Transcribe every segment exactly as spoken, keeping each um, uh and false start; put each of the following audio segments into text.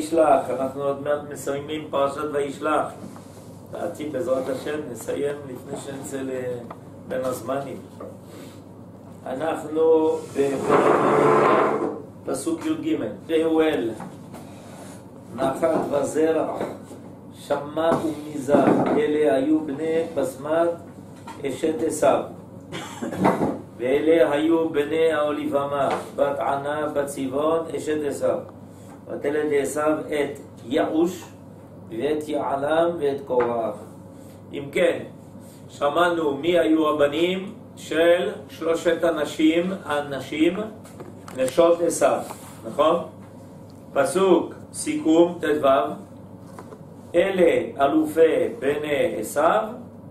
וישלח. אנחנו עוד מעט מסיימים פרשת וישלח. בעתיד בעזרת השם נסיים לפני שנצא בין הזמנים. אנחנו בפסוק י"ג. ראואל, נחת וזרע, שמע ומיזה, אלה היו בני בסמת אשת עשיו. ואלה היו בני האוליבמה, בת ענה, בת צבעון, אשת עשיו. ותלד לעשיו את יעוש ואת יעלם ואת קורח. אם כן, שמענו מי היו הבנים של שלושת הנשים, הנשים, נשות עשיו, נכון? פסוק סיכום תדו, אלה אלופי בני עשיו,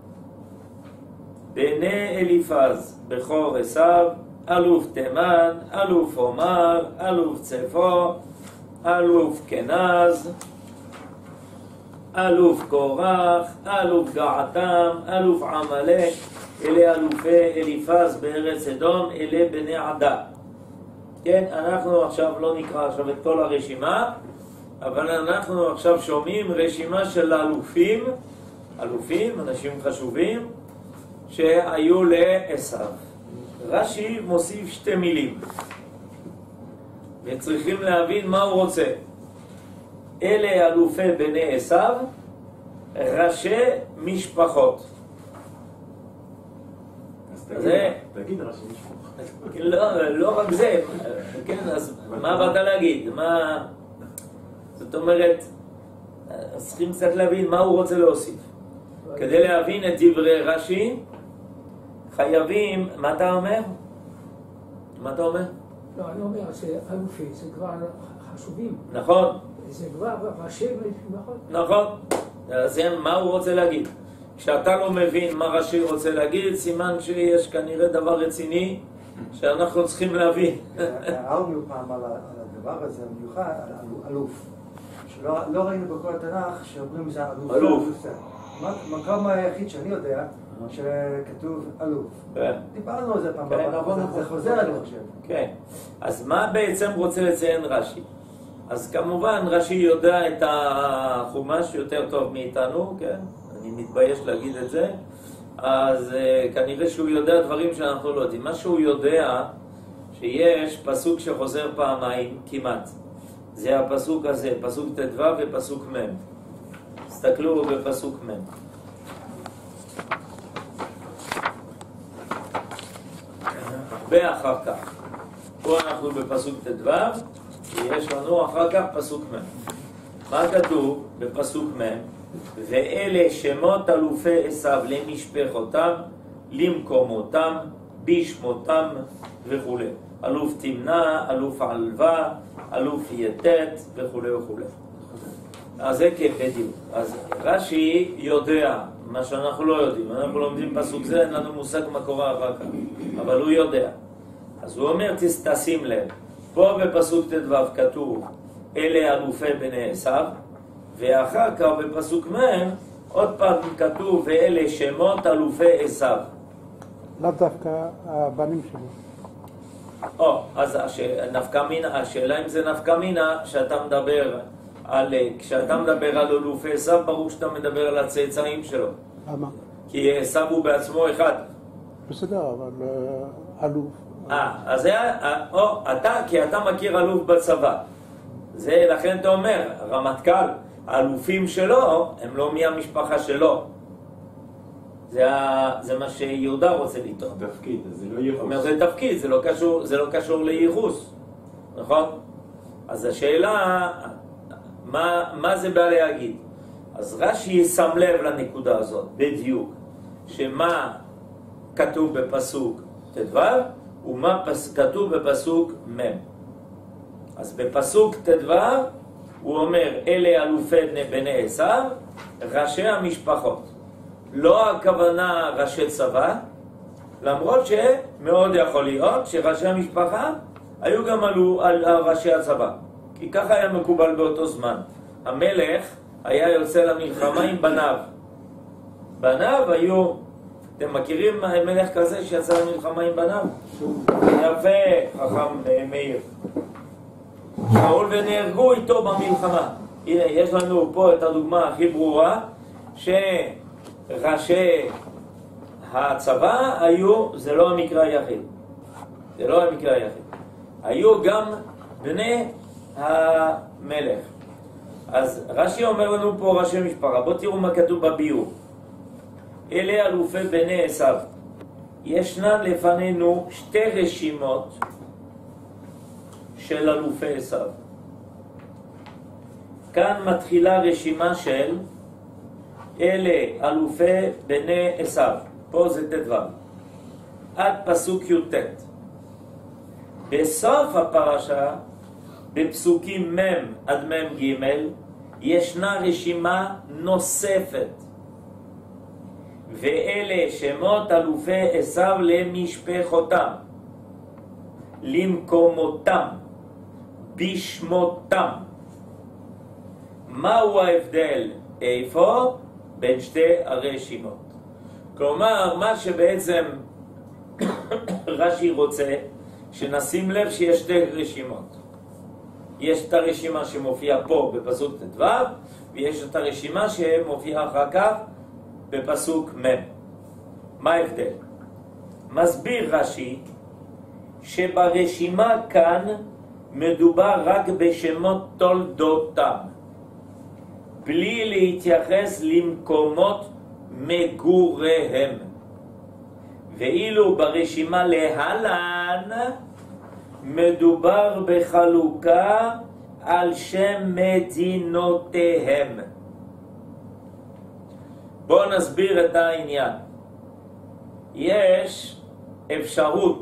בני אליפז בכור עשיו, אלוף תימן, אלוף עומר, אלוף צפו, אלוף כנז, אלוף קורח, אלוף געתם, אלוף עמלק. אלה אלופי אליפז בארץ אדום, אלה בני עדה. כן, אנחנו עכשיו לא נקרא עכשיו את כל הרשימה, אבל אנחנו עכשיו שומעים רשימה של אלופים, אלופים, אנשים חשובים, שהיו לעשיו. רש"י מוסיף שתי מילים, וצריכים להבין מה הוא רוצה. אלה אלופי בני עשיו, ראשי משפחות. אז תגיד ראשי משפחות. לא רק זה, כן, אז מה באת להגיד? מה... זאת אומרת, צריכים קצת להבין מה הוא רוצה להוסיף. כדי להבין את דברי רש"י, חייבים... מה אתה אומר? מה אתה אומר? לא, אני אומר שאלופי זה כבר חשובים. נכון. זה כבר ראשי משפחות. נכון. אז מה הוא רוצה להגיד? כשאתה לא מבין מה רש"י רוצה להגיד, סימן שיש כנראה דבר רציני שאנחנו צריכים להבין. הערנו פעם על הדבר הזה, במיוחד, אלוף. שלא ראינו בכל התנ"ך שאומרים זה אלוף. אלוף. המקום היחיד שאני יודע שכתוב אלוף. דיברנו על זה פעם, זה חוזר אני חושב. כן. אז מה בעצם רוצה לציין רש"י? אז כמובן רש"י יודע את החומש יותר טוב מאיתנו, כן? אני מתבייש להגיד את זה. אז uh, כנראה שהוא יודע דברים שאנחנו לא יודעים. מה שהוא יודע, שיש פסוק שחוזר פעמיים כמעט. זה הפסוק הזה, פסוק תדו ופסוק מ'. תסתכלו בפסוק מ'. ואחר כך, פה אנחנו בפסוק תדו, ויש לנו אחר כך פסוק מ'. מה כתוב בפסוק מ'? ואלה שמות אלופי עשיו למשפחותם, למקומותם, בשמותם וכו'. אלוף תמנה, אלוף עלווה, אלוף יתת וכו' וכו'. אז זה בדיוק. אז רש"י יודע מה שאנחנו לא יודעים. אנחנו לומדים פסוק זה, אין לנו מושג מה קורה אחר כך, אבל הוא יודע. אז הוא אומר, תשים לב, פה בפסוק תדו כתוב אלה אלופי בני עשיו, ואחר כך בפסוק מ' עוד פעם כתוב ואלה שמות אלופי עשיו. לאו דווקא הבנים שלו. או, אז נפקא מינה, השאלה אם זה נפקא מינה שאתה מדבר על, כשאתה מדבר על אלופי עשיו, ברור שאתה מדבר על הצאצאים שלו. למה? כי עשיו הוא בעצמו אחד. בסדר, אבל אלוף. אה, אז זה, או, אתה, כי אתה מכיר אלוף בצבא. זה, לכן אתה אומר, רמטכ"ל, האלופים שלו, הם לא מהמשפחה שלו. זה, זה מה שיהודה רוצה לטעון. תפקיד, אז זה לא ייחוס. אומר, זה תפקיד, זה לא קשור, זה לא קשור לייחוס. נכון? אז השאלה, מה, מה זה בא להגיד? אז רש"י שם לב לנקודה הזאת, בדיוק, שמה כתוב בפסוק תדו, ומה פס, כתוב בפסוק מ'. אז בפסוק תדו, הוא אומר, אלה אלופי בני עשיו, ראשי המשפחות. לא הכוונה ראשי צבא, למרות שמאוד יכול להיות שראשי המשפחה היו גם עלו על ראשי הצבא. כי ככה היה מקובל באותו זמן. המלך היה יוצא למלחמה עם בניו. בניו היו, אתם מכירים מלך כזה שיצא למלחמה עם בניו? יפה, חכם מאיר. שאול ונהרגו איתו במלחמה. הנה, יש לנו פה את הדוגמה הכי ברורה, שראשי הצבא היו, זה לא המקרה היחיד. זה לא המקרה היחיד. היו גם בני המלך. אז רש"י אומר לנו פה ראשי משפחה, בואו תראו מה כתוב בביאור. אלה אלופי בני עשיו. ישנן לפנינו שתי רשימות של אלופי עשיו. כאן מתחילה רשימה של אלה אלופי בני עשיו. פה זה ט"ו. עד פסוק י"ט. בסוף הפרשה, בפסוקים מ' עד מ' ג', ישנה רשימה נוספת. ואלה שמות אלופי עשיו למשפחותם, למקומותם, בשמותם. מהו ההבדל איפה? בין שתי הרשימות. כלומר, מה שבעצם רש"י רוצה, שנשים לב שיש שתי רשימות. יש את הרשימה שמופיעה פה בפסוק ט"ו, ויש את הרשימה שמופיעה אחר כך בפסוק מ'. מה ההבדל? מסביר רש"י שברשימה כאן מדובר רק בשמות תולדותם, בלי להתייחס למקומות מגוריהם. ואילו ברשימה להלן מדובר בחלוקה על שם מדינותיהם. בואו נסביר את העניין. יש אפשרות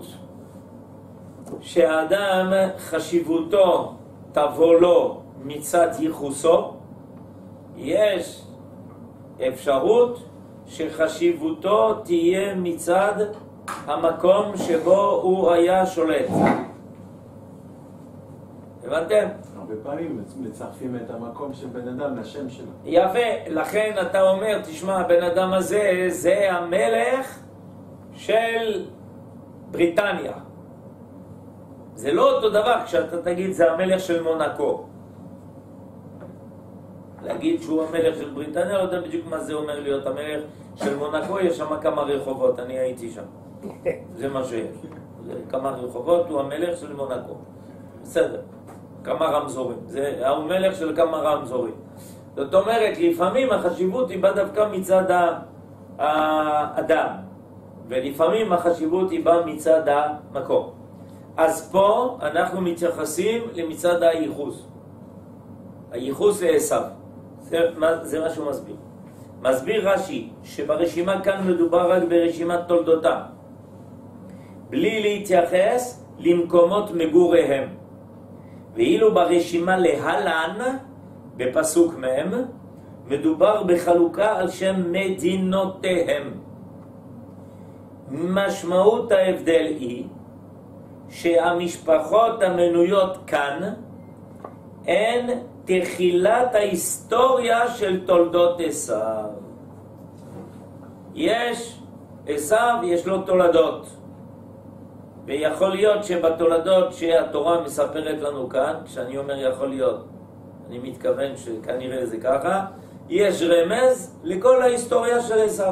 שהאדם חשיבותו תבוא לו מצד ייחוסו, יש אפשרות שחשיבותו תהיה מצד המקום שבו הוא היה שולט. הבנתם? הרבה פעמים מצרפים את המקום של בן אדם לשם שלו. יפה, לכן אתה אומר, תשמע, הבן אדם הזה זה המלך של בריטניה. זה לא אותו דבר כשאתה תגיד זה המלך של מונקו. להגיד שהוא המלך של בריטניה, לא יודע בדיוק מה זה אומר להיות המלך של מונקו, יש שם כמה רחובות, אני הייתי שם. זה מה שיש. זה כמה רחובות, הוא המלך של מונקו. בסדר. כמה רמזורים. זה המלך של כמה רמזורים. זאת אומרת, לפעמים החשיבות היא באה דווקא מצד האדם, ולפעמים החשיבות היא באה מצד המקום. אז פה אנחנו מתייחסים למצד הייחוס. הייחוס לעשיו. זה, זה מה שהוא מסביר. מסביר רש"י שברשימה כאן מדובר רק ברשימת תולדותם, בלי להתייחס למקומות מגוריהם. ואילו ברשימה להלן, בפסוק מ', מדובר בחלוקה על שם מדינותיהם. משמעות ההבדל היא שהמשפחות המנויות כאן הן תחילת ההיסטוריה של תולדות עשיו. יש עשיו, יש לו תולדות, ויכול להיות שבתולדות שהתורה מספרת לנו כאן, כשאני אומר יכול להיות, אני מתכוון שכנראה זה ככה, יש רמז לכל ההיסטוריה של עשיו.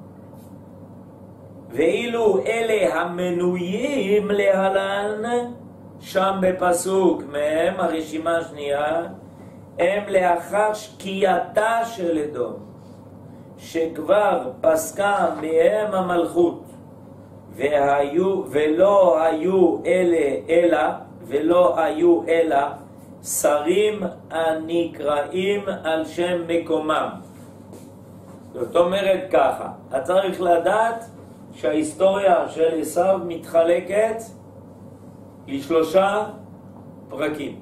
ואילו אלה המנויים להלן, שם בפסוק מהם, הרשימה השנייה, הם לאחר שקיעתה של אדום, שכבר פסקה מהם המלכות, והיו, ולא היו אלה אלא, ולא היו אלא שרים הנקראים על שם מקומם. זאת אומרת ככה, אתה צריך לדעת שההיסטוריה של עשיו מתחלקת לשלושה פרקים.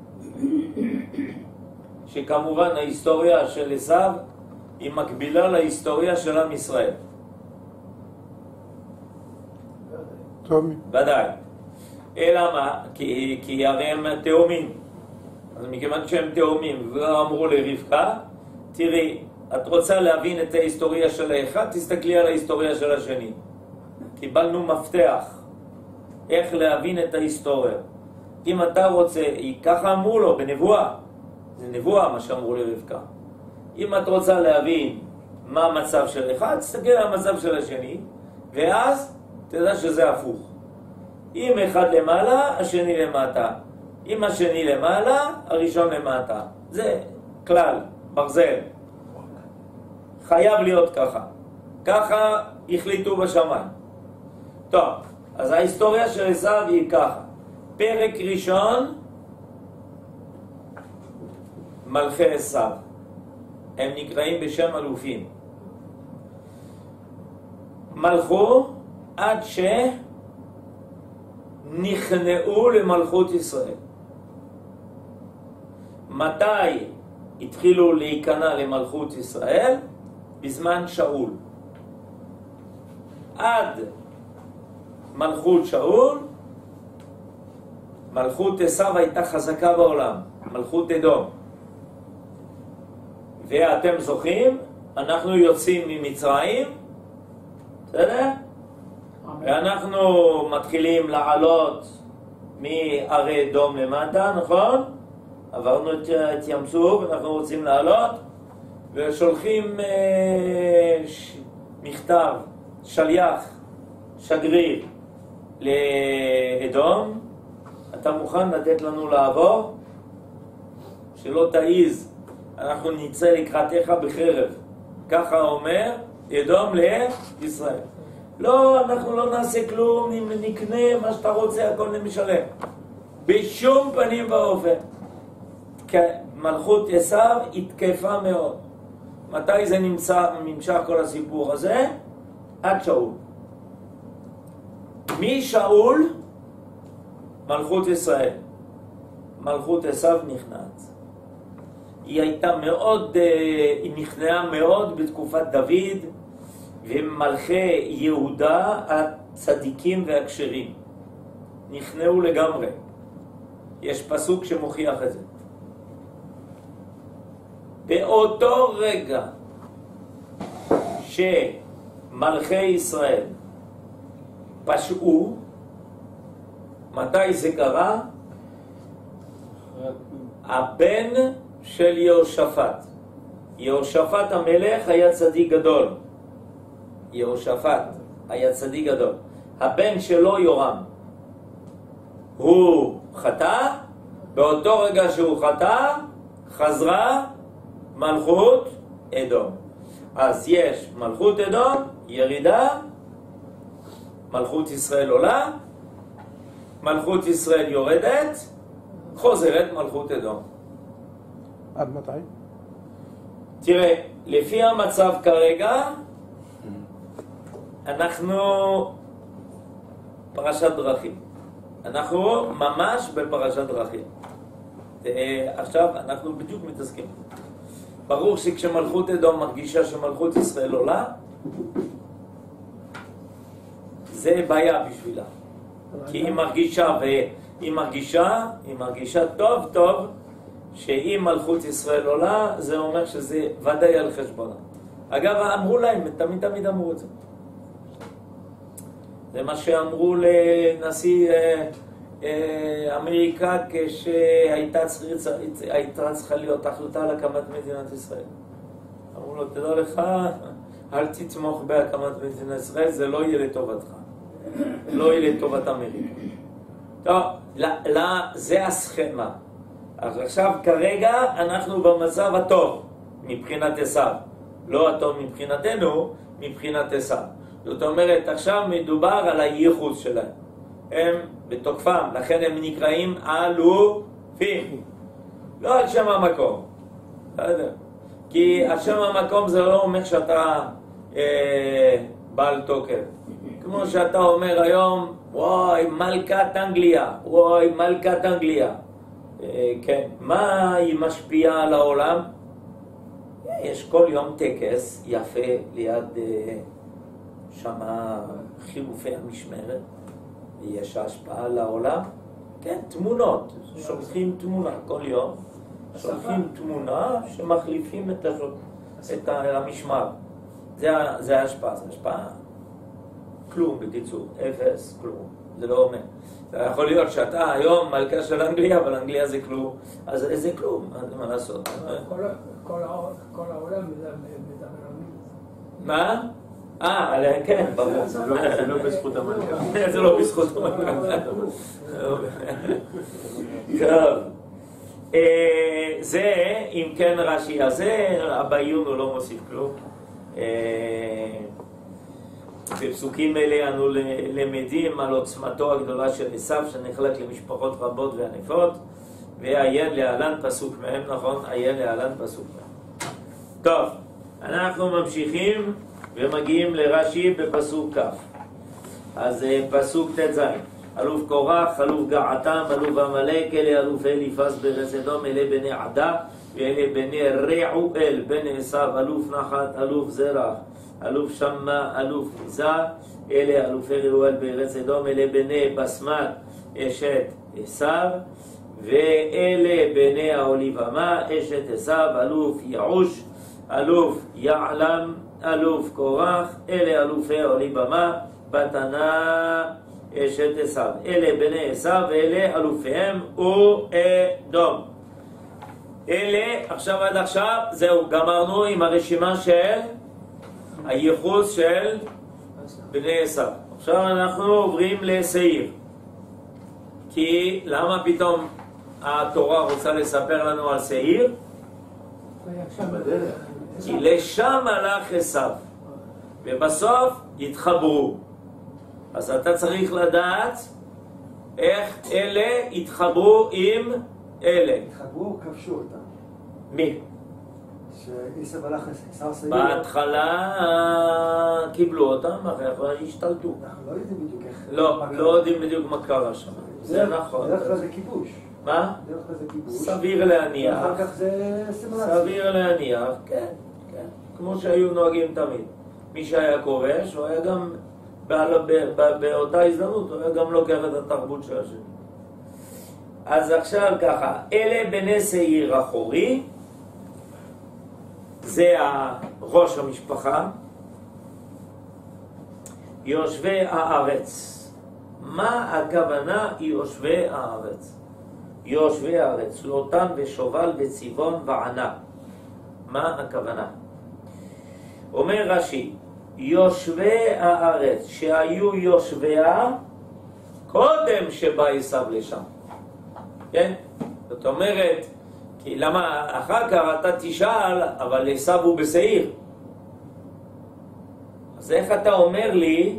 שכמובן ההיסטוריה של עשיו היא מקבילה להיסטוריה של עם ישראל. תאומים. ודאי. אלא מה? כי, כי הרי הם תאומים. אז מכיוון שהם תאומים ואמרו לרבקה, תראי, את רוצה להבין את ההיסטוריה של האחד, תסתכלי על ההיסטוריה של השני. קיבלנו מפתח איך להבין את ההיסטוריה. אם אתה רוצה, ככה אמרו לו בנבואה, זה נבואה מה שאמרו לרבקה. אם את רוצה להבין מה המצב של אחד, תסתכל על המצב של השני, ואז תדע שזה הפוך. אם אחד למעלה, השני למטה. אם השני למעלה, הראשון למטה. זה כלל, ברזל. חייב להיות ככה. ככה החליטו בשמיים. טוב, אז ההיסטוריה של עשיו היא ככה. פרק ראשון, מלכי עשיו. הם נקראים בשם אלופים. מלכו עד שנכנעו למלכות ישראל. מתי התחילו להיכנע למלכות ישראל? בזמן שאול. עד מלכות שאול, מלכות עשיו הייתה חזקה בעולם, מלכות אדום. ואתם זוכרים, אנחנו יוצאים ממצרים, בסדר? ואנחנו מתחילים לעלות מערי אדום למטה, נכון? עברנו את, את ים סוף, אנחנו רוצים לעלות, ושולחים אה, ש... מכתב, שליח, שגריר לאדום, אתה מוכן לתת לנו לעבור? שלא תעיז, אנחנו נצא לקראתך בחרב. ככה אומר אדום לישראל. לא, אנחנו לא נעשה כלום, אם נקנה מה שאתה רוצה, הכל נמשלם. בשום פנים ואופן. מלכות עשיו התקפה מאוד. מתי זה נמצא, נמשך כל הסיפור הזה? עד שאול. משאול, מלכות ישראל. מלכות עשיו נכנעת. היא הייתה מאוד, היא נכנעה מאוד בתקופת דוד, ומלכי יהודה הצדיקים והכשרים. נכנעו לגמרי. יש פסוק שמוכיח את זה. באותו רגע שמלכי ישראל פשעו, מתי זה קרה? הבן של יהושפט. יהושפט המלך היה צדיק גדול. יהושפט היה צדיק גדול. הבן שלו יורם. הוא חטא, באותו רגע שהוא חטא, חזרה מלכות אדום. אז יש מלכות אדום, ירידה, מלכות ישראל עולה, מלכות ישראל יורדת, חוזרת מלכות אדום. עד מתי? תראה, לפי המצב כרגע, אנחנו פרשת דרכים. אנחנו ממש בפרשת דרכים. עכשיו אנחנו בדיוק מתעסקים. ברור שכשמלכות אדום מרגישה שמלכות ישראל עולה, זה בעיה בשבילה. כי היא מרגישה, והיא מרגישה, היא מרגישה טוב טוב, שאם מלכות ישראל עולה, זה אומר שזה ודאי על חשבונה. אגב, אמרו להם, תמיד תמיד אמרו את זה. זה מה שאמרו לנשיא אה, אה, אמריקה כשהייתה צריכה, הייתה צריכה להיות החלטה על הקמת מדינת ישראל. אמרו לו, תדע לך, אל תתמוך בהקמת מדינת ישראל, זה לא יהיה לטובתך. לא יהיה לטובת אמריקה. טוב, לא, לא, זה הסכמה. אז עכשיו כרגע אנחנו במצב הטוב מבחינת עשיו. לא הטוב מבחינתנו, מבחינת עשיו. זאת אומרת, עכשיו מדובר על הייחוס שלהם. הם בתוקפם, לכן הם נקראים אלופים. לא על שם המקום. לא יודע. כי על שם המקום זה לא אומר שאתה אה, בעל תוקף. כמו שאתה אומר היום, וואי, מלכת אנגליה, וואי, מלכת אנגליה. אה, כן, מה היא משפיעה על העולם? יש כל יום טקס יפה ליד אה, שמה חילופי המשמרת. יש השפעה על העולם. כן, תמונות. שולחים תמונה כל יום. שולחים תמונה שמחליפים את, את המשמר. זה, זה ההשפעה, זה השפעה. כלום בקיצור, אפס, כלום. זה לא אומר. זה יכול להיות שאתה היום מלכה של אנגליה, אבל אנגליה זה כלום, אז זה כלום, מה לעשות? כל העולם מדבר על מה? אה, כן, ברור. זה לא בזכות המלכה. זה לא בזכות המלכה. טוב. זה, אם כן רש"י הזה, בעיון הוא לא מוסיף כלום. בפסוקים אלה אנו למדים על עוצמתו הגדולה של עשיו, שנחלק למשפחות רבות וענפות, ועיין להלן פסוק מהם, נכון? עיין להלן פסוק מהם. טוב, אנחנו ממשיכים ומגיעים לרש"י בפסוק כ'. אז פסוק ט"ז, אלוף קורח, אלוף געתם, אלוף עמלק, אלה אלוף אליפז בארץ אדום, אלה בני עדה, ואלה בני רעואל, בני עשיו, אלוף נחת, אלוף זרח, אלוף שמה, אלוף עזה, אלה אלופי רעואל בארץ אדום, אלה בני בסמת, אשת עשיו, ואלה בני העוליבמה, אשת עשיו, אלוף יעוש, אלוף יעלם, אלוף קורח, אלה אלופי העוליבמה, בתנה, אשת עשיו. אלה בני עשיו ואלה אלופיהם ואדום. אלה, עכשיו עד עכשיו, זהו, גמרנו עם הרשימה של הייחוס של בני עשיו. עכשיו אנחנו עוברים לשעיר. כי למה פתאום התורה רוצה לספר לנו על שעיר? כי לשם הלך עשיו, ובסוף יתחברו. אז אתה צריך לדעת איך אלה יתחברו עם אלה. יתחברו, כבשו אותם. מי? שעשיו הלך עשר שעיר. בהתחלה קיבלו אותם, אחרי אחרי השתלטו. אנחנו לא יודעים בדיוק איך... לא, לא יודעים בדיוק מה קרה שם. זה נכון. דרך כלל זה כיבוש. מה? דרך כלל זה כיבוש. סביר להניח. ואחר כך זה סימולציה. סביר להניח, כן, כן. כמו שהיו נוהגים תמיד. מי שהיה כובש, הוא היה גם... באותה הזדמנות הוא היה גם לוקח את התרבות של השני. אז עכשיו ככה, אלה בני שעיר אחורי, זה ראש המשפחה, יושבי הארץ. מה הכוונה יושבי הארץ? יושבי הארץ, לוטן ושובל וציבון וענה. מה הכוונה? אומר רש"י, יושבי הארץ שהיו יושביה קודם שבא עשיו לשם. כן? זאת אומרת, כי למה אחר כך אתה תשאל, אבל עשיו הוא בשעיר. אז איך אתה אומר לי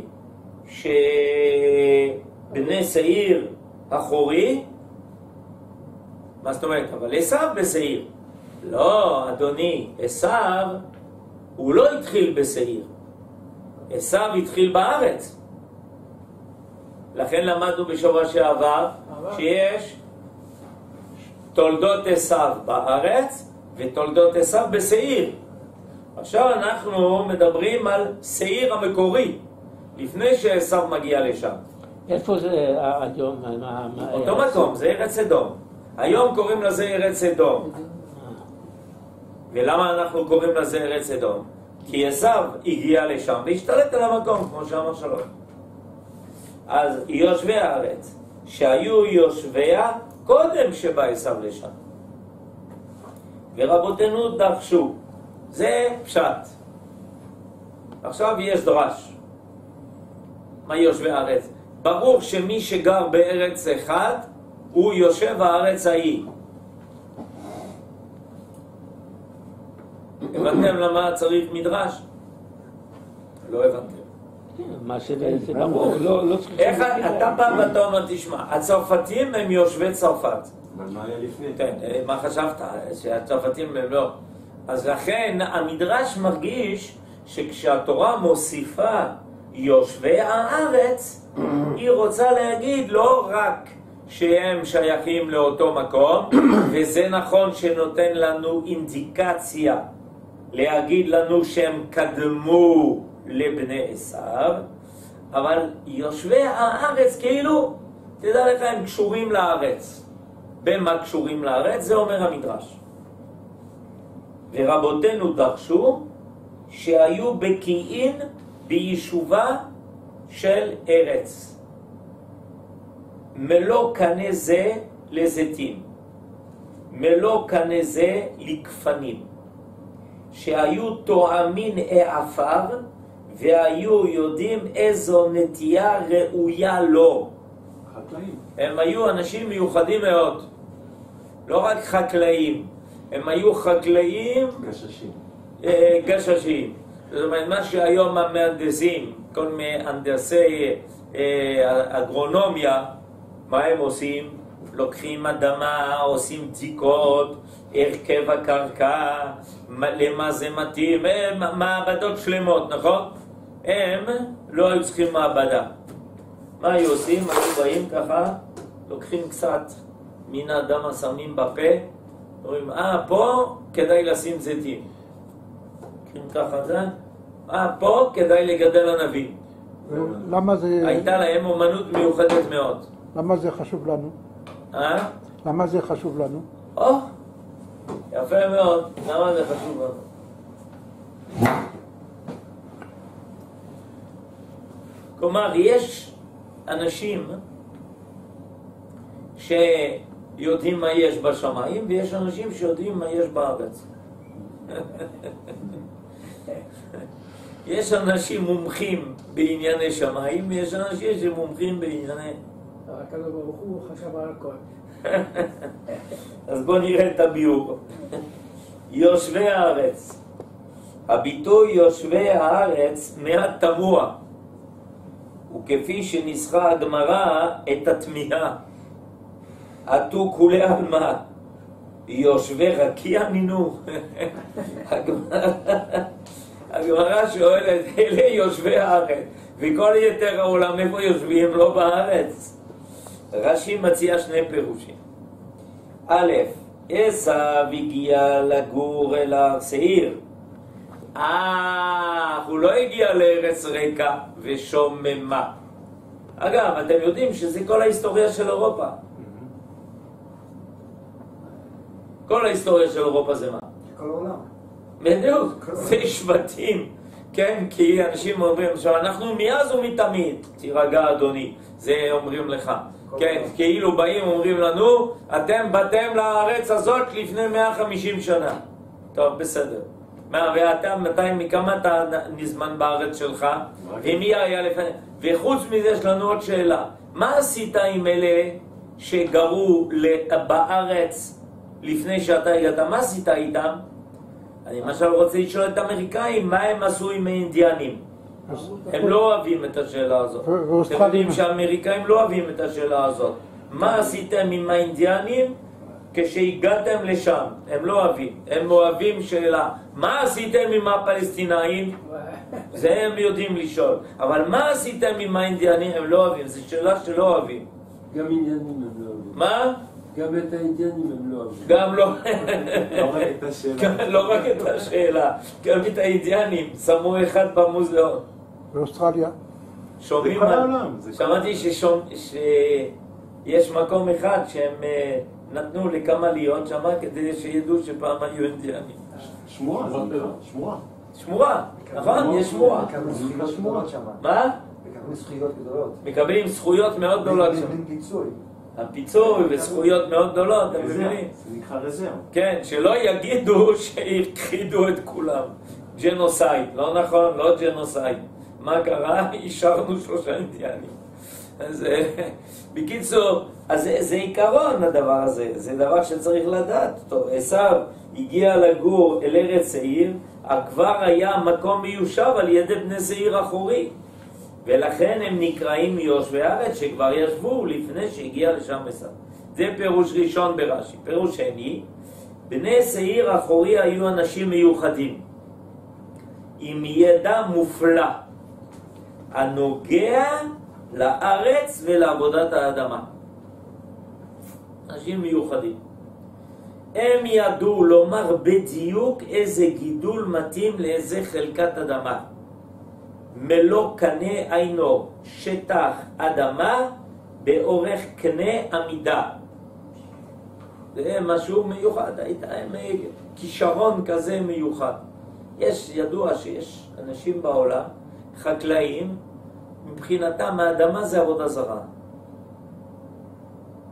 שבני שעיר אחורי? מה זאת אומרת? אבל עשיו בשעיר. לא, אדוני, עשיו הוא לא התחיל בשעיר. עשיו התחיל בארץ. לכן למדנו בשבוע שעבר שיש תולדות עשיו בארץ ותולדות עשיו בשעיר. עכשיו אנחנו מדברים על שעיר המקורי, לפני שעשיו מגיע לשם. איפה זה היום? אותו מקום, זה ארץ אדום. היום קוראים לזה ארץ אדום. ולמה אנחנו קוראים לזה ארץ אדום? כי עשיו הגיע לשם והשתלט על המקום, כמו שאמר שלום. אז יושבי הארץ שהיו יושביה קודם שבא עשיו לשם, ורבותינו דרשו. זה פשט. עכשיו יש דרש. מה יושבי הארץ? ברור שמי שגר בארץ אחד הוא יושב הארץ ההיא. הבנתם למה צריך מדרש? לא הבנתם. מה שזה ברור, לא צריך... איך אתה בא ואתה אומר, תשמע, הצרפתים הם יושבי צרפת. אבל מה היה לפני? כן, מה חשבת? שהצרפתים הם לא. אז לכן המדרש מרגיש שכשהתורה מוסיפה יושבי הארץ, היא רוצה להגיד לא רק שהם שייכים לאותו מקום, וזה נכון שנותן לנו אינדיקציה להגיד לנו שהם קדמו לבני עשיו, אבל יושבי הארץ כאילו, תדע לך, הם קשורים לארץ. במה קשורים לארץ? זה אומר המדרש. ורבותינו דרשו שהיו בקיאים ביישובה של ארץ. מלוא קנה זה לזיתים, מלוא קנה זה לכפנים, שהיו תואמין העפר והיו יודעים איזו נטייה ראויה לו. חקלאים. הם היו אנשים מיוחדים מאוד, לא רק חקלאים, הם היו חקלאים גששים. אה, גששים. זאת אומרת, מה שהיום המהנדסים, כל מהנדסי אה, אגרונומיה, מה הם עושים? לוקחים אדמה, עושים בדיקות, הרכב הקרקע, למה זה מתאים, מעבדות שלמות, נכון? הם לא היו צריכים מעבדה. מה היו עושים? היו באים ככה, לוקחים קצת מן האדמה, שמים בפה, אומרים, אה, פה כדאי לשים זיתים. לוקחים ככה זה, אה, פה כדאי לגדל ענבים. למה זה... הייתה להם אומנות מיוחדת מאוד. למה זה חשוב לנו? אה? למה זה חשוב לנו? או, יפה מאוד. למה זה חשוב לנו? כלומר, יש אנשים שיודעים מה יש בשמיים, ויש אנשים שיודעים מה יש בארץ. יש אנשים מומחים בענייני שמיים, ויש אנשים שמומחים בענייני... הקדוש ברוך הוא חשב על הכל. אז בואו נראה את הביאור. יושבי הארץ. הביטוי יושבי הארץ מעט תמוה, וכפי שניסחה הגמרא את התמיהה. עתו כולי עלמא, יושבי רקיע נינו. הגמרא שואלת, אלה יושבי הארץ, וכל יתר העולם איפה יושבים? לא בארץ. רש"י מציע שני פירושים. א', עשיו הגיע לגור אל הר שעיר. אה, הוא לא הגיע לארץ ריקה ושוממה. אגב, אתם יודעים שזה כל ההיסטוריה של אירופה. כל ההיסטוריה של אירופה זה מה? כל העולם. בדיוק, זה שבטים. כן, כי אנשים אומרים, עכשיו אנחנו מאז ומתמיד, תירגע אדוני, זה אומרים לך. כן, כאילו באים אומרים לנו, אתם באתם לארץ הזאת לפני מאה וחמישים שנה. טוב, בסדר. מה, ואתה, מתי, מכמה אתה נזמן בארץ שלך? ומי היה לפני? וחוץ מזה יש לנו עוד שאלה. מה עשית עם אלה שגרו בארץ לפני שאתה הגעת? מה עשית איתם? אני למשל רוצה לשאול את האמריקאים, מה הם עשו עם האינדיאנים? הם לא אוהבים את השאלה הזאת. אתם יודעים שהאמריקאים לא אוהבים את השאלה הזאת. מה עשיתם עם האינדיאנים כשהגעתם לשם? הם לא אוהבים. הם אוהבים שאלה. מה עשיתם עם הפלסטינאים? זה הם יודעים לשאול. אבל מה עשיתם עם האינדיאנים? הם לא אוהבים. זו שאלה שלא אוהבים. גם אינדיאנים הם לא אוהבים. מה? גם את האינדיאנים הם לא אוהבים. גם לא. לא רק את השאלה. לא רק את השאלה. גם את האינדיאנים. שמו אחד במוזיאון. באוסטרליה. שומעים בכל על... העולם, זה כל שמעתי ששומע... שיש מקום אחד שהם אה, נתנו לכמה להיות שמה כדי שידעו שפעם היו אינדיאנים. שמועה, זה נקרא, שמועה. שמורה, נכון? יש שמורה. מקבלים זכויות גדולות שם. מה? מקבלים זכויות גדולות. מקבלים זכויות מאוד גדולות שם. מקבלים פיצוי. הפיצוי וזכויות מאוד גדולות, אתם רזרב, מבינים? זה נקרא רזרב. כן, שלא יגידו שהכחידו את כולם. ג'נוסייד, לא נכון, לא ג'נוסייד. מה קרה? אישרנו שלושה אינדיאנים. אז בקיצור, אז זה, זה עיקרון הדבר הזה, זה דבר שצריך לדעת. טוב, עשיו הגיע לגור אל ארץ שעיר, כבר היה מקום מיושב על ידי בני שעיר אחורי, ולכן הם נקראים יושבי הארץ שכבר ישבו לפני שהגיע לשם עשיו. זה פירוש ראשון ברש"י. פירוש שני, בני שעיר אחורי היו אנשים מיוחדים, עם ידע מופלא, הנוגע לארץ ולעבודת האדמה. אנשים מיוחדים. הם ידעו לומר בדיוק איזה גידול מתאים לאיזה חלקת אדמה. מלוא קנה עינו, שטח אדמה באורך קנה עמידה. זה משהו מיוחד, הייתה כישרון כזה מיוחד. יש, ידוע שיש אנשים בעולם, חקלאים, מבחינתם האדמה זה עבודה זרה.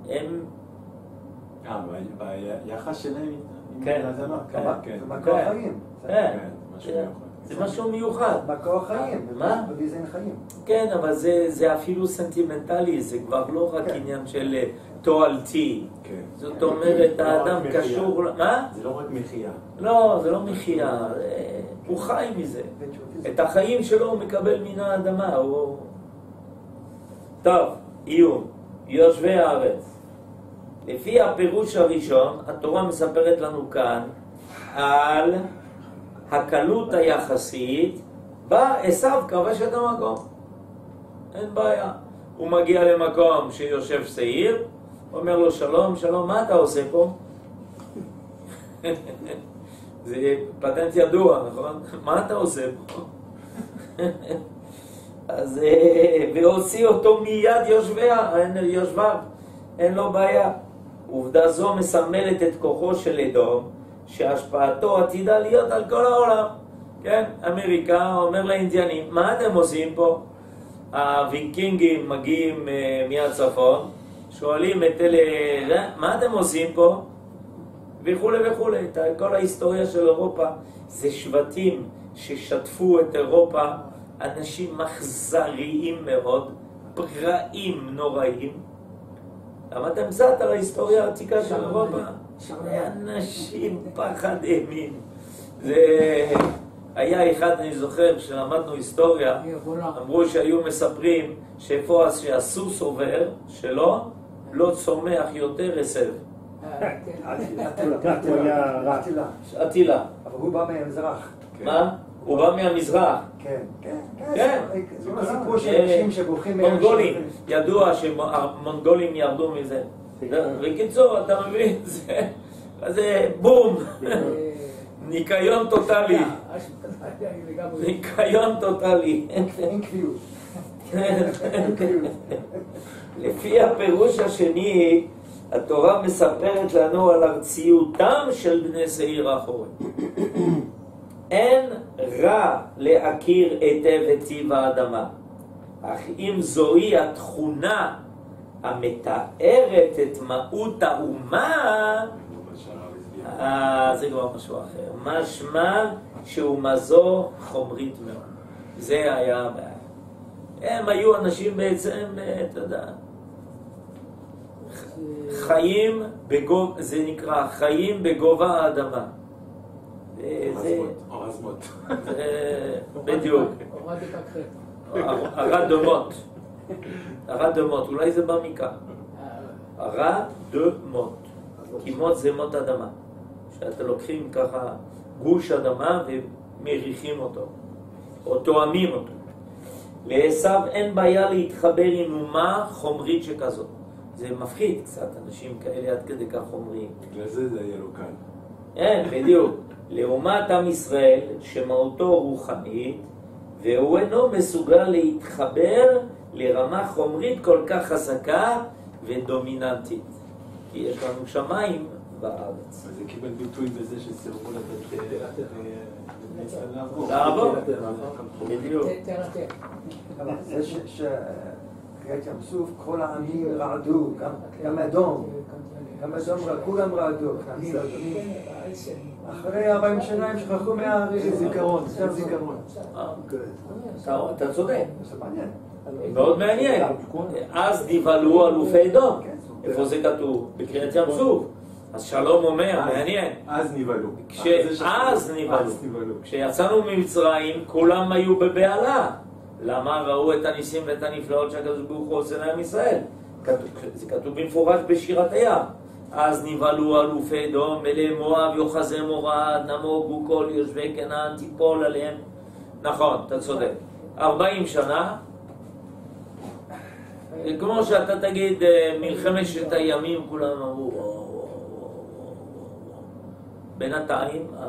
הם... אה, ביחס שלהם עם כן, האדמה. כן, כן. זה מקור החיים. כן, משהו מיוחד. זה משהו מיוחד. מקור החיים. מה? בביזין חיים. כן, אבל זה, זה אפילו סנטימנטלי, זה כבר לא רק כן. עניין של תועלתי. כן. זאת אומרת, לא האדם רק מחיה. קשור... מה? זה לא רק מחיה. לא, זה לא מחיה, הוא חי מזה. את החיים שלו הוא מקבל מן האדמה. הוא... טוב, איום, יושבי הארץ. לפי הפירוש הראשון, התורה מספרת לנו כאן על הקלות היחסית, בא עשיו כבש את המקום. אין בעיה. הוא מגיע למקום שיושב שעיר, אומר לו שלום, שלום, מה אתה עושה פה? זה פטנט ידוע, נכון? מה אתה עושה פה? אז והוציא אותו מיד יושביה, יושביו, אין לו בעיה. עובדה זו מסמלת את כוחו של אדום, שהשפעתו עתידה להיות על כל העולם. כן, אמריקה אומר לאינדיאנים, מה אתם עושים פה? הוויקינגים מגיעים מהצפון, שואלים את אלה, מה אתם עושים פה? וכו' וכו'. כל ההיסטוריה של אירופה זה שבטים ששתפו את אירופה, אנשים מחזריים מאוד, פראים נוראים. למדתם קצת על ההיסטוריה העתיקה של אירופה? אנשים פחד אימים. זה היה אחד, אני זוכר, שלמדנו היסטוריה, אמרו שהיו מספרים שאיפה שהסוס עובר, שלו, לא צומח יותר עשב. אטילה. אבל הוא בא מהמזרח. מה? הוא בא מהמזרח. כן, כן, כן. זה סיפור של אנשים שבורחים... מונגולים, ידוע שמונגולים ירדו מזה. בקיצור, אתה מבין? זה בום. ניקיון טוטלי. ניקיון טוטלי. אין קביעות. לפי הפירוש השני, התורה מספרת לנו על ארציותם של בני שעיר האחורי. אין רע להכיר היטב את טיב האדמה, אך אם זוהי התכונה המתארת את מהות האומה, אה, זה כבר משהו אחר. משמע שהוא מזו חומרית מאוד. זה היה הבעיה. הם היו אנשים בעצם, אתה יודע, חיים בגובה, זה נקרא חיים בגובה האדמה. אורזמות. בדיוק. ארד דומות. ארד דומות, אולי זה בא מכאן. ארד דומות. כי מות זה מות אדמה. שאתם לוקחים ככה גוש אדמה ומריחים אותו. או תואמים אותו. לעשיו אין בעיה להתחבר עם אומה חומרית שכזאת. זה מפחיד קצת, אנשים כאלה עד כדי כך חומריים. בגלל זה זה יהיה לו קל. כן, בדיוק. לעומת עם ישראל, שמהותו רוחנית, והוא אינו מסוגל להתחבר לרמה חומרית כל כך חזקה ודומיננטית. כי יש לנו שמיים בארץ. זה קיבל ביטוי בזה שסירבו לתת לעבור. לעבור. בדיוק. זה שקריאת ים סוף, כל העמים רעדו, גם אדום. גם אדום, כולם רעדו. אחרי ארבעים שנה הם שכחו מהארץ. זיכרון, זה זיכרון. אתה צודק. זה מעניין. מאוד מעניין. אז נבהלו אלופי אדום. איפה זה כתוב? בקריאת ים סוף. אז שלום אומר, מעניין. אז נבהלו. אז נבהלו. כשיצאנו ממצרים, כולם היו בבהלה. למה? ראו את הניסים ואת הנפלאות שהקדוש ברוך הוא עושה לעם ישראל. זה כתוב במפורש בשירת הים. אז נבהלו אלופי אדום, מלא מואב, יוחזי מורד, נמוגו כל יושבי כנען, תיפול עליהם. נכון, אתה צודק. ארבעים שנה, כמו שאתה תגיד, מלחמת שת הימים, כולם אמרו, בינתיים... הם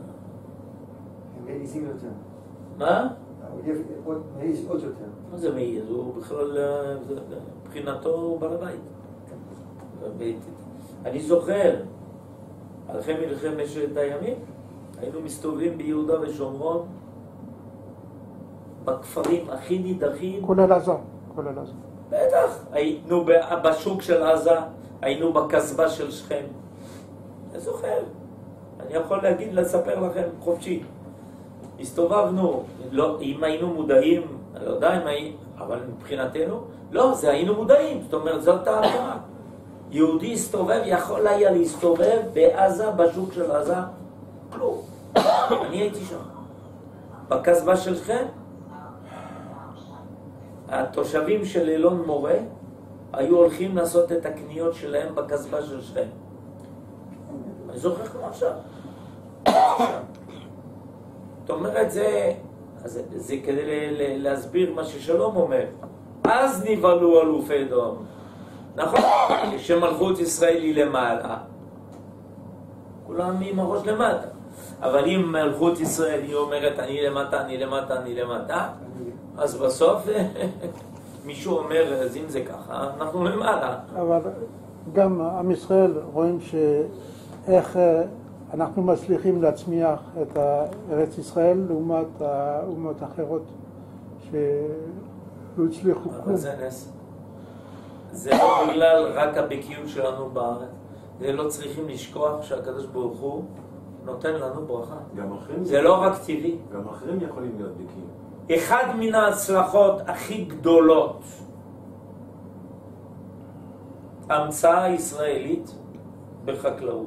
מעיזים יותר. מה? הוא מעיז עוד יותר. מה זה מעיז? הוא בכלל, מבחינתו הוא בעל הבית. אני זוכר, אחרי מלחמת שת הימים, היינו מסתובבים ביהודה ושומרון, בכפרים הכי נידחים. כולל עזה, כולל עזה. בטח, היינו בשוק של עזה, היינו בכסבה של שכם. אני זוכר, אני יכול להגיד, לספר לכם חופשי. הסתובבנו, לא, אם היינו מודעים, אני לא יודע אם היינו, אבל מבחינתנו, לא, זה היינו מודעים, זאת אומרת, זאת ההגדרה. יהודי הסתובב, יכול היה להסתובב בעזה, בשוק של עזה, כלום. אני הייתי שם. בכסבה של שכם, התושבים של אלון מורה היו הולכים לעשות את הקניות שלהם בכסבה של שכם. אני זוכר כמו עכשיו. זאת אומרת, זה, זה, זה כדי להסביר מה ששלום אומר. אז נבהלו אלופי דום. נכון? כשמלכות ישראל היא למעלה, כולם עם הראש למטה. אבל אם מלכות ישראל היא אומרת אני למטה, אני למטה, אני למטה, אז בסוף מישהו אומר, אז אם זה ככה, אנחנו למעלה. אבל גם עם ישראל רואים שאיך אנחנו מצליחים להצמיח את ארץ ישראל לעומת האומות האחרות שלא הצליחו כלום. אבל זה נס. זה לא בגלל רק הבקיאות שלנו בארץ. זה לא צריכים לשכוח שהקדוש ברוך הוא נותן לנו ברכה. גם אחרים זה לא רק טבעי. גם אחרים יכולים להיות בקיאים. אחד מן ההצלחות הכי גדולות, המצאה ישראלית בחקלאות.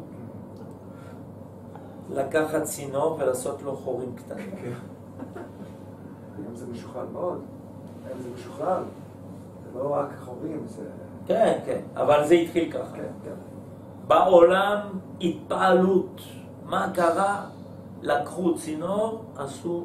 לקחת צינור ולעשות לו חורים קטנים. היום זה משוכלל מאוד. היום זה משוכלל. זה לא רק חורים, זה... כן, כן, אבל זה התחיל ככה. כן, כן. בעולם התפעלות. מה קרה? לקחו צינור, עשו...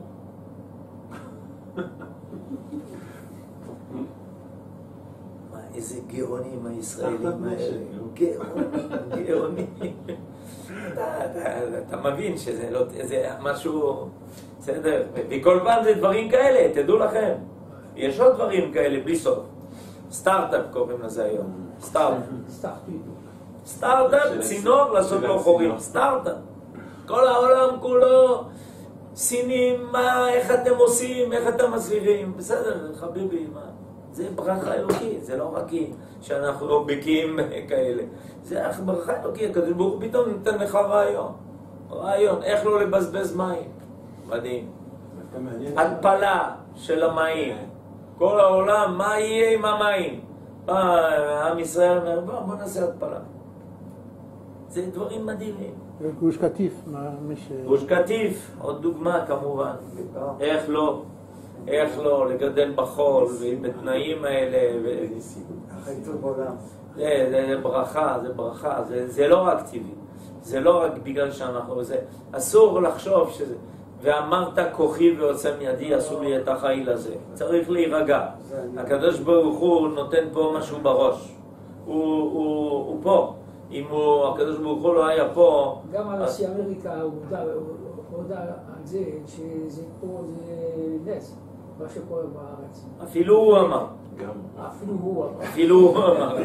מה, איזה גאונים הישראלים האלה. גאונים, גאונים. אתה, אתה, אתה מבין שזה לא, זה משהו, בסדר, וכל פעם זה דברים כאלה, תדעו לכם. יש עוד דברים כאלה בלי סוף. סטארט-אפ קוראים לזה היום. סטארט-אפ. סטארט-אפ, צינור לעשות לו חורים. סטארט-אפ. כל העולם כולו, סינים, מה, איך אתם עושים, איך אתם מצליחים. בסדר, חביבי, מה? זה ברכה אלוקית, זה לא רק שאנחנו לא בקיאים כאלה. זה ברכה אלוקית, הקדוש ברוך הוא פתאום נותן לך רעיון. רעיון, איך לא לבזבז מים. מדהים. התפלה של המים. כל העולם, מה יהיה עם המים? עם ישראל אומר, בוא, בוא נעשה התפלה. זה דברים מדהימים. גוש קטיף, מי ש... גוש קטיף, עוד דוגמה כמובן. איך לא? איך לא? לגדל בחול, ובתנאים האלה. הכי טוב בעולם. זה, זה ברכה, זה ברכה. זה, זה לא רק טבעי. זה לא רק בגלל שאנחנו... זה, אסור לחשוב שזה... ואמרת כוחי ויוצא מידי, אסור לי את החיל הזה. צריך להירגע. הקדוש ברוך הוא נותן פה משהו בראש. הוא, הוא, הוא פה. אם הוא, הקדוש ברוך הוא לא היה פה... גם הנשיא אמריקה הודע על זה, שזה פה זה נס, מה שקורה בארץ. אפילו הוא אמר. אפילו הוא אמר. אפילו הוא אמר.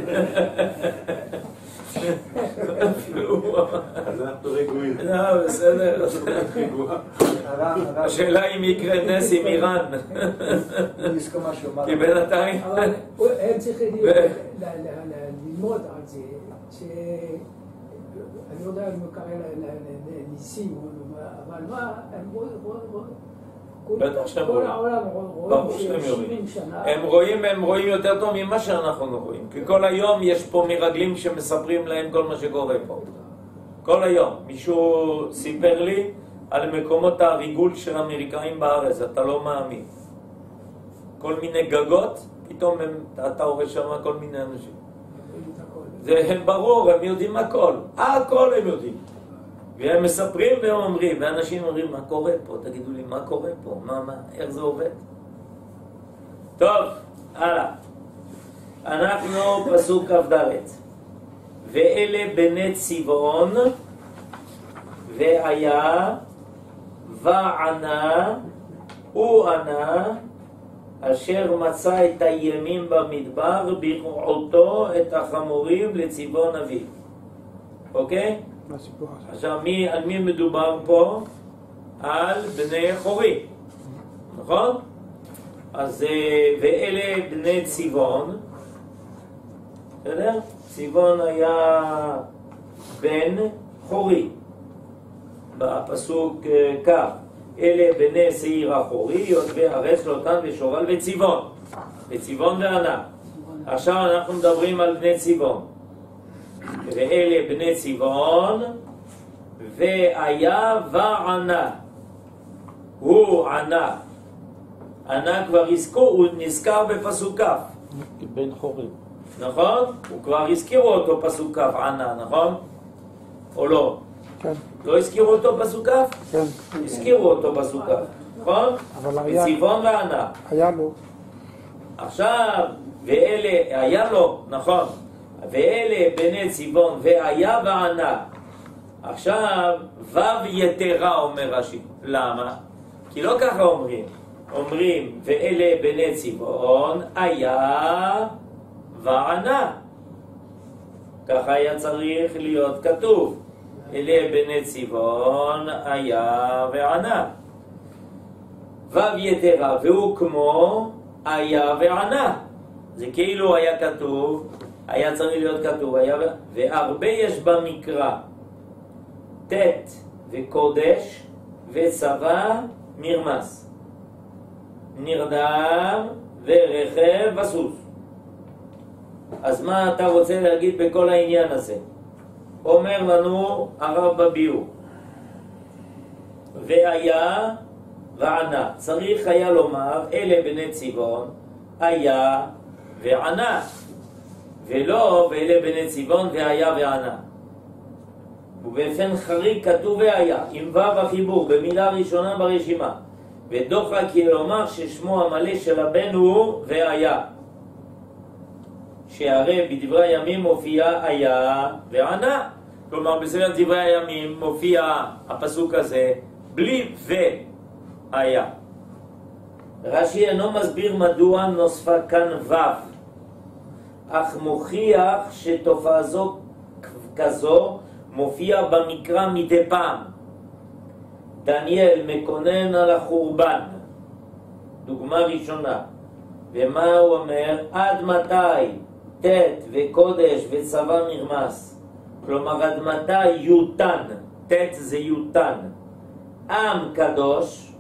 אפילו הוא אמר. אז אנחנו רגועים. לא, בסדר. השאלה אם יקרה נס עם איראן. כי בינתיים... אבל הם צריכים ללמוד על זה, שאני לא יודע אם הוא קרא לניסים, אבל מה, הם כל העולם רואים ש-שבעים שנה... הם רואים, הם רואים יותר טוב ממה שאנחנו רואים. כי כל היום יש פה מרגלים שמספרים להם כל מה שקורה פה. כל היום. מישהו סיפר לי על מקומות הריגול של האמריקאים בארץ, אתה לא מאמין. כל מיני גגות, פתאום הם, אתה רואה שם כל מיני אנשים. זה ברור, הם יודעים הכל. הכל הם יודעים. והם מספרים והם אומרים, ואנשים אומרים, מה קורה פה? תגידו לי, מה קורה פה? מה, מה, איך זה עובד? טוב, הלאה. אנחנו פסוק כ"ד. ואלה בני צבעון, והיה, וענה, הוא ענה, אשר מצא את הימים במדבר, ביחותו את החמורים לצבעון אביו. אוקיי? עכשיו, מי, על מי מדובר פה? על בני חורי, נכון? אז ואלה בני צבעון, בסדר? ציבון היה בן חורי. בפסוק כך, אלה בני שעיר החורי, יושבי ארץ לוטן ושובל וציבון. וציבון וענה. עכשיו אנחנו מדברים על בני ציבון. ואלה בני ציבון, והיה וענה. הוא ענה. ענה כבר הזכור, הוא נזכר בפסוק כף. בן חורים. נכון? הוא כבר הזכירו אותו פסוק כף, ענה, נכון? או לא? כן. לא הזכירו אותו פסוק כף? כן. הזכירו אותו פסוק כף, נכון? אבל היה... וציבון וענה. היה לו. עכשיו, ואלה, היה לו, נכון, ואלה בני ציבון, והיה וענה. עכשיו, וו יתרה אומר רש"י. למה? כי לא ככה אומרים. אומרים, ואלה בני ציבון, היה וענה. ככה היה צריך להיות כתוב. אלה בני ציבון, היה וענה. וו יתרה, והוא כמו היה וענה. זה כאילו היה כתוב, היה צריך להיות כתוב, היה, והרבה יש במקרא. תת וקודש וצבא מרמס. נרדם ורכב וסוס. אז מה אתה רוצה להגיד בכל העניין הזה? אומר לנו הרב בביאור. והיה וענה. צריך היה לומר, אלה בני ציבון, היה וענה. ולא, ואלה בני ציבון, והיה וענה. ובאופן חריג כתוב והיה, עם וו החיבור, במילה ראשונה ברשימה. ודוחק היא לומר ששמו המלא של הבן הוא והיה. שהרי בדברי הימים מופיע היה וענה. כלומר בספר דברי הימים מופיע הפסוק הזה בלי והיה. רש"י אינו מסביר מדוע נוספה כאן וו, אך מוכיח שתופעה זו כזו מופיע במקרא מדי פעם. דניאל מקונן על החורבן, דוגמה ראשונה. ומה הוא אומר? עד מתי תת וקודש וצבא מרמס? כלומר עד מתי יותן, תת זה יותן, עם קדוש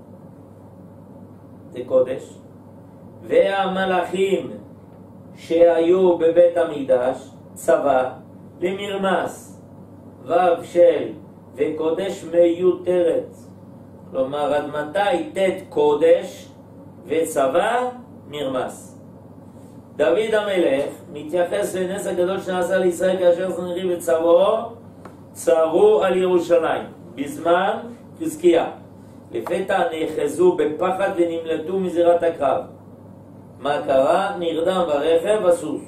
זה קודש, והמלאכים שהיו בבית המקדש צבא למרמס. וו של וקודש מיותרת, כלומר עד מתי תת קודש וצבא מרמס. דוד המלך מתייחס לנס הגדול שנעשה לישראל כאשר סנהדרין וצבאו צרו על ירושלים בזמן חזקיה. לפתע נאחזו בפחד ונמלטו מזירת הקרב. מה קרה? נרדם ברכב הסוס.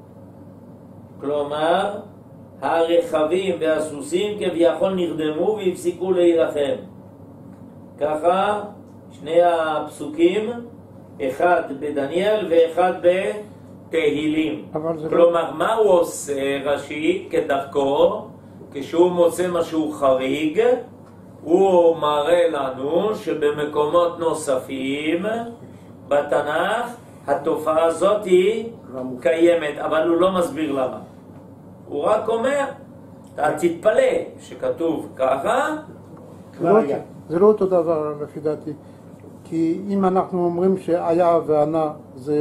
כלומר הרכבים והסוסים כביכול נרדמו והפסיקו להילחם. ככה שני הפסוקים, אחד בדניאל ואחד בתהילים. כלומר לא... מה הוא עושה רש"י כדרכו? כשהוא מוצא משהו חריג הוא מראה לנו שבמקומות נוספים בתנ"ך התופעה הזאת היא קיימת, אבל הוא לא מסביר למה. הוא רק אומר, אתה תתפלא שכתוב ככה. זה לא אותו דבר לפי דעתי, כי אם אנחנו אומרים שהיה וענה זה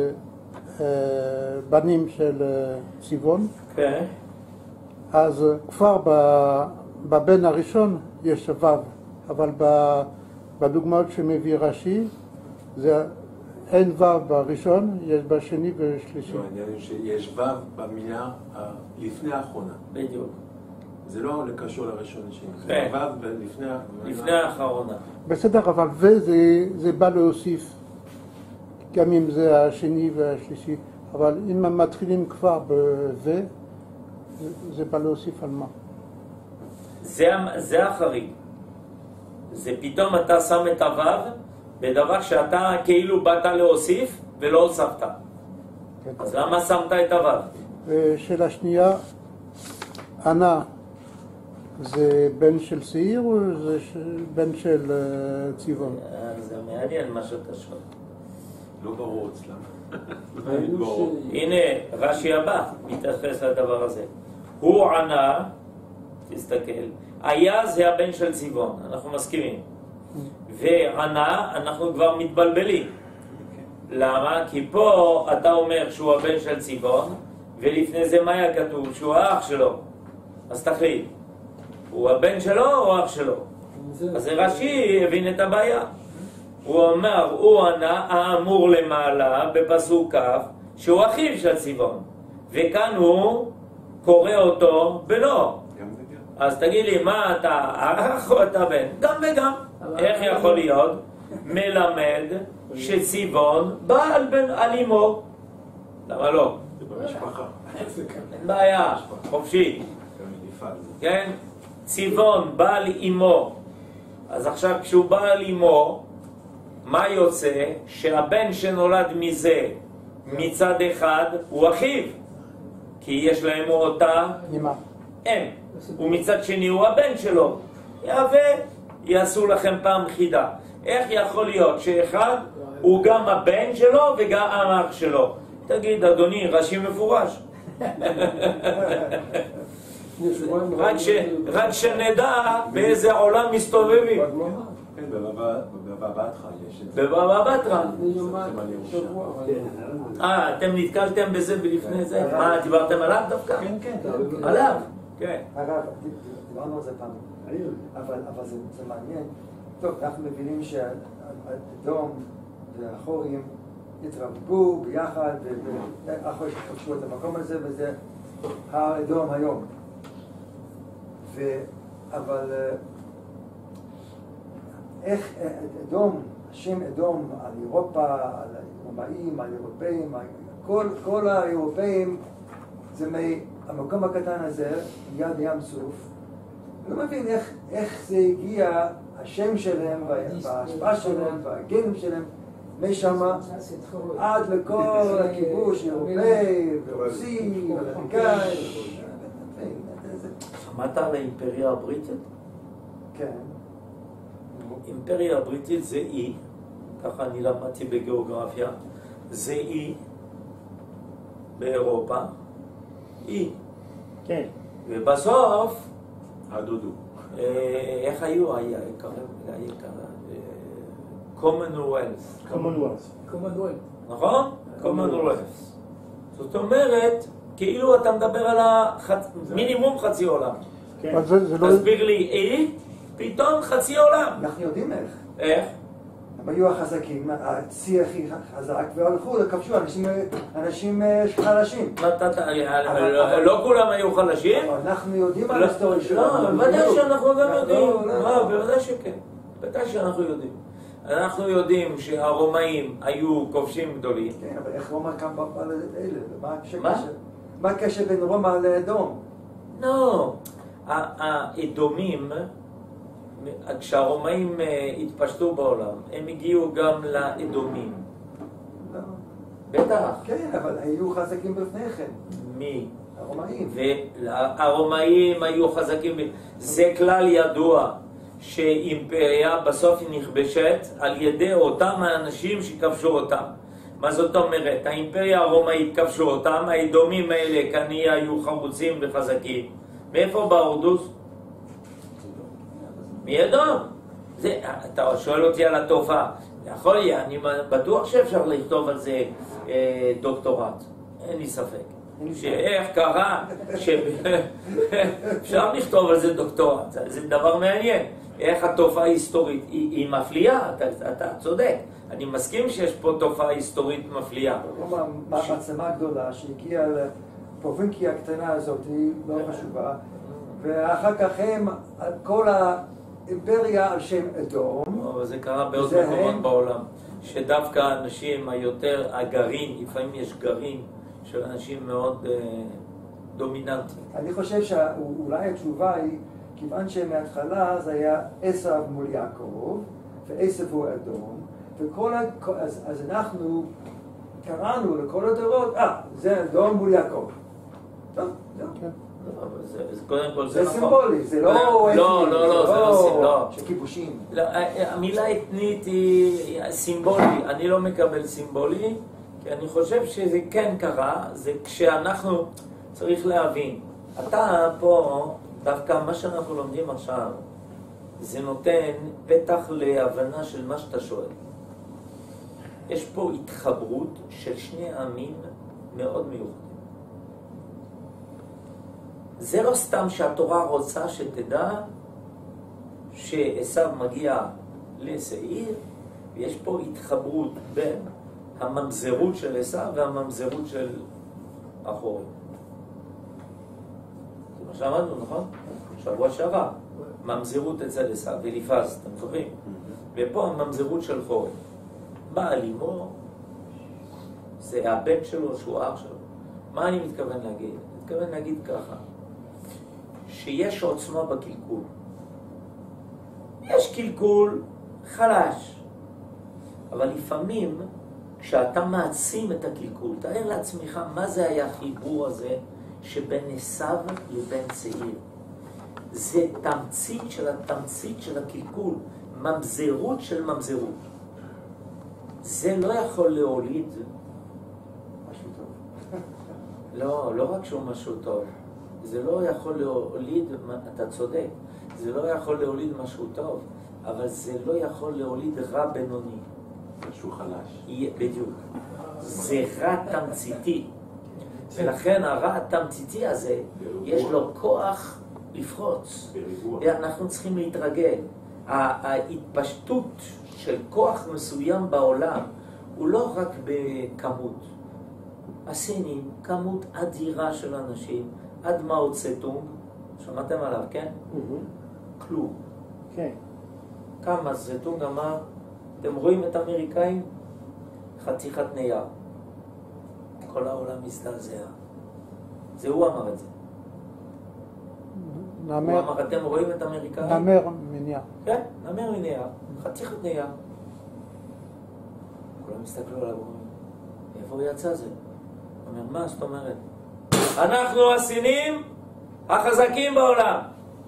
בנים של ציבון, אז כבר בבן הראשון יש וו, אבל בדוגמאות שמביא רש"י זה אין וו בראשון, יש בשני ובשלישי. העניין הוא שיש וו במילה לפני האחרונה. בדיוק. זה לא קשור לראשון השני, זה וו לפני לפני האחרונה. בסדר, אבל וזה בא להוסיף, גם אם זה השני והשלישי, אבל אם הם מתחילים כבר בו, זה בא להוסיף על מה? זה, זה החריג. זה פתאום אתה שם את הוו בדבר שאתה כאילו באת להוסיף ולא הוספת. כן. אז למה שמת את הוו? ושאלה שנייה, ענה זה בן של שעיר או זה בן של ציבון? זה מעניין מה שאתה שואל. לא ברור אצלם. ראינו ש... הנה, רש"י הבא מתייחס לדבר הזה. הוא ענה, תסתכל, היה זה הבן של ציוון, אנחנו מסכימים. וענה, אנחנו כבר מתבלבלים. למה? כי פה אתה אומר שהוא הבן של ציוון, ולפני זה מה היה כתוב? שהוא האח שלו. אז תחליט, הוא הבן שלו או האח שלו? אז רש"י הבין את הבעיה. הוא אומר, הוא ענה, האמור למעלה בפסוק כ' שהוא אחיו של ציוון, וכאן הוא קורא אותו בלא. אז תגיד לי, מה אתה, האח או אתה בן? גם וגם. איך יכול להיות? מלמד שציוון בא על בן על אמו. למה לא? זה במשפחה. אין בעיה, חופשי. כן? ציוון בא על אמו. אז עכשיו כשהוא בא על אמו, מה יוצא? שהבן שנולד מזה מצד אחד הוא אחיו, כי יש להם אותה אם, ומצד שני הוא הבן שלו. יהווה, יעשו לכם פעם חידה. איך יכול להיות שאחד הוא גם הבן שלו וגם האח שלו? תגיד, אדוני, רש"י מפורש. רק ש... רק שנדע באיזה עולם מסתובבים. כן, בבבא בתרא יש את זה. בבבא בתרא. שבוע. אה, אתם נתקלתם בזה ולפני זה? מה, דיברתם עליו דווקא? כן, כן. עליו? כן. הרב, דיברנו על זה פעם, אבל אבל זה זה מעניין. טוב, אנחנו מבינים שהאדום והחורים התרבו ביחד, ואחרי שכבשו את המקום הזה, וזה האדום היום. אבל איך אדום, השם אדום על אירופה, על הרומאים, על אירופאים, כל, כל האירופאים זה מהמקום הקטן הזה, מיד ים סוף. אני לא מבין איך, איך זה הגיע, השם שלהם, וההשפעה שלהם, והגנים שלהם, משם עד לכל הכיבוש אירופאי, ורוסי, ואמריקאי. שמעת על האימפריה הבריטית? כן. אימפריה הבריטית זה אי, ככה אני למדתי בגיאוגרפיה, זה אי באירופה, אי. כן. ובסוף, הדודו. איך היו? היה יקר, היה יקר, commonwealth. commonwealth. commonwealth. נכון? commonwealth. זאת אומרת, כאילו אתה מדבר על מינימום חצי עולם. כן. תסביר לי, אי, פתאום חצי עולם. אנחנו יודעים איך. איך? הם היו החזקים, הצי הכי חזק, והלכו לכבשו אנשים, אנשים חלשים. לא כולם היו חלשים? אנחנו יודעים על ההיסטוריה שלנו. לא, ודאי שאנחנו גם יודעים. לא, בוודאי שכן. בוודאי שאנחנו יודעים. אנחנו יודעים שהרומאים היו כובשים גדולים. כן, אבל איך רומא קם על אלה? מה? מה הקשר בין רומא לאדום? לא, האדומים, כשהרומאים התפשטו בעולם, הם הגיעו גם לאדומים. לא. בטח. כן, אבל היו חזקים לפני כן. מי? הרומאים. והרומאים היו חזקים. זה כלל ידוע שאימפריה בסוף היא נכבשת על ידי אותם האנשים שכבשו אותם. מה זאת אומרת? האימפריה הרומאית כבשו אותם, האדומים האלה כנראה היו חרוצים וחזקים. מאיפה באורדוס? מאדום. זה, אתה שואל אותי על התופעה. יכול להיות, אני בטוח שאפשר לכתוב על זה אה, דוקטורט. אין לי ספק. שאיך קרה, שאפשר לכתוב על זה דוקטורט. זה, זה דבר מעניין. איך התופעה ההיסטורית היא, היא מפליאה, אתה, אתה צודק. אני מסכים שיש פה תופעה היסטורית מפליאה. רומא, מעצמה גדולה שהגיעה לפרובינקיה הקטנה הזאת, היא לא חשובה, ואחר כך הם, כל האימפריה על שם אדום. אבל זה קרה בעוד מקומות בעולם, שדווקא האנשים היותר, הגרעין, לפעמים יש גרעין של אנשים מאוד דומיננטיים. אני חושב שאולי התשובה היא, כיוון שמההתחלה זה היה עשב מול יעקב, ועשב הוא אדום, וכל ה... אז, אז אנחנו קראנו לכל הדורות, אה, זה אדום מול יעקב. טוב, זהו. זה, זה, קודם כל זה, זה נכון. סימבולי, זה לא... לא, לא, לא, לא, זה לא סימבולי. לא. של כיבושים. לא, המילה אתנית היא סימבולי, אני לא מקבל סימבולי, כי אני חושב שזה כן קרה, זה כשאנחנו צריך להבין. אתה פה, דווקא מה שאנחנו לומדים עכשיו, זה נותן פתח להבנה של מה שאתה שואל. יש פה התחברות של שני עמים מאוד מיוחדים. זה לא סתם שהתורה רוצה שתדע שעשיו מגיע לשעיר, ויש פה התחברות בין הממזרות של עשיו והממזרות של אחורי. זה מה שאמרנו, נכון? שבוע שעבר. ממזרות אצל עשיו, אליפז, אתם זוכרים? ופה הממזרות של חורי. בעל אמו, זה הבן שלו, שהוא אח שלו. מה אני מתכוון להגיד? אני מתכוון להגיד ככה, שיש עוצמה בקלקול. יש קלקול חלש, אבל לפעמים כשאתה מעצים את הקלקול, תאר לעצמך מה זה היה החיבור הזה שבין עשיו לבין שעיר. זה תמצית של התמצית של הקלקול, ממזרות של ממזרות. זה לא יכול להוליד משהו טוב. לא, לא רק שהוא משהו טוב, זה לא יכול להוליד, אתה צודק, זה לא יכול להוליד משהו טוב, אבל זה לא יכול להוליד רע בינוני. משהו חלש. בדיוק. זה רע תמציתי. ולכן הרע התמציתי הזה, יש לו כוח לפרוץ. אנחנו צריכים להתרגל. ההתפשטות של כוח מסוים בעולם הוא לא רק בכמות. הסינים, כמות אדירה של אנשים, עד מאו צטונג, שמעתם עליו, כן? כלום. כן. כמה צטונג אמר, אתם רואים את האמריקאים? חתיכת נייר. כל העולם מזדעזע. זה הוא אמר את זה. הוא אמר, אתם רואים את האמריקאים? נמר מנייר. כן, נמר מנייר. חתיכת נייר. כולם הסתכלו עליו, איפה יצא זה? הוא אומר, מה זאת אומרת? אנחנו הסינים החזקים בעולם.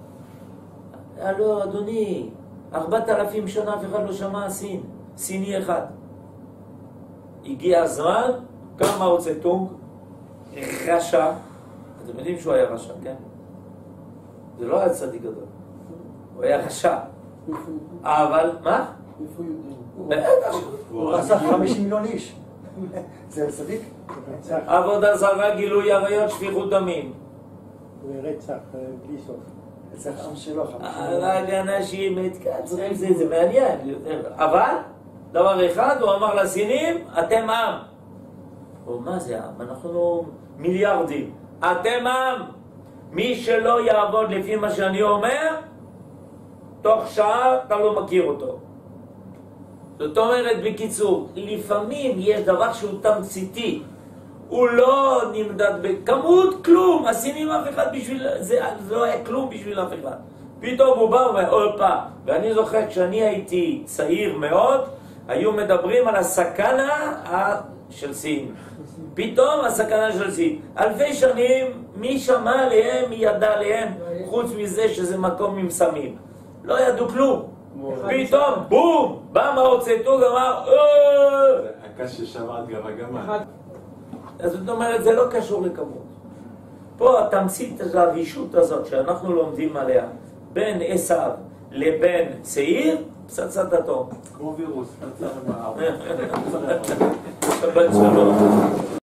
לא, אדוני, ארבעת אלפים שנה אף אחד לא שמע הסין. סיני אחד. הגיע הזמן, קם מאו צטונג, רשע. אתם יודעים שהוא היה רשע, כן? זה לא היה צדיק גדול. הוא היה רשע. אבל, מה? איפה יודעים? בטח. הוא רצח חמישים מיליון איש. זה צדיק? עבודה זרה, גילוי עריות, שפיכות דמים. ורצח בלי סוף. רצח עם שלו, חמישים מיליון. רק אנשים מתקצרים, זה זה מעניין. אבל, דבר אחד, הוא אמר לסינים, אתם עם. או מה זה עם? אנחנו מיליארדים. אתם עם. מי שלא יעבוד לפי מה שאני אומר, תוך שעה אתה לא מכיר אותו. זאת אומרת, בקיצור, לפעמים יש דבר שהוא תמציתי, הוא לא נמדד בכמות, כלום, הסינים אף אחד בשביל, זה, זה לא היה כלום בשביל אף אחד. פתאום הוא בא ואומר, אופה, ואני זוכר כשאני הייתי צעיר מאוד, היו מדברים על הסכנה של סין. פתאום הסכנה של סין. אלפי שנים, מי שמע עליהם, מי ידע עליהם, חוץ מזה שזה מקום עם סמים. לא ידעו כלום. פתאום, בום, בא מאו צטונג, אמר, זה הקש ששבר את גב הגמל. אז זאת אומרת, זה לא קשור לכמות. פה התמצית של הרגישות הזאת שאנחנו לומדים עליה, בין עשיו לבין שעיר, פצצת אטום. כמו וירוס, פצצת אטום. שבת שלום.